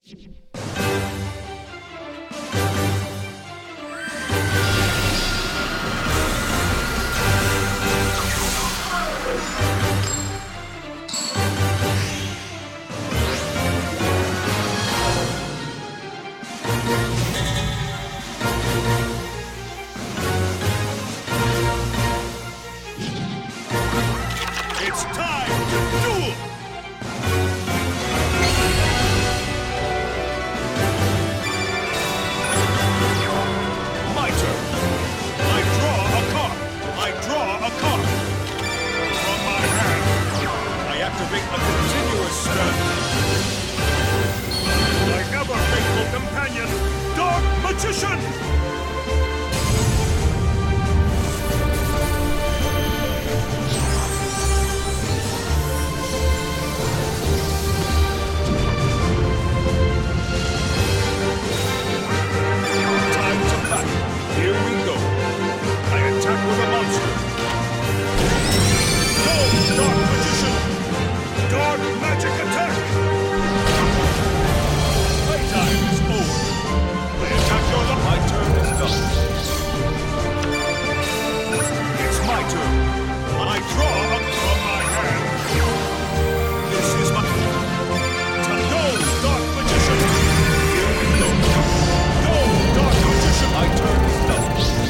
It's time to duel! My turn. I draw a card. I draw a card. From my hand, I activate a continuous spell. My ever-faithful companion, Dark Magician! Here we go. I attack with a monster. Go, Dark Magician! Dark Magic Attack! Playtime is over. I attack your my turn is done. It's my turn. And I draw up from my hand. This is my... To go, Dark Magician! Here we go. Go, Dark Magician! My turn is done.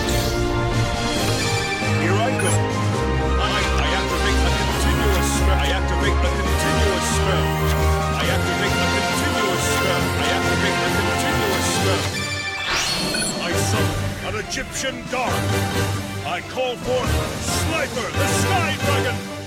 Here I go. I activate a continuous spell. I activate a continuous spell. I activate a continuous spell. I activate a continuous spell. I summon an Egyptian god. I call forth Slifer, the Sky Dragon.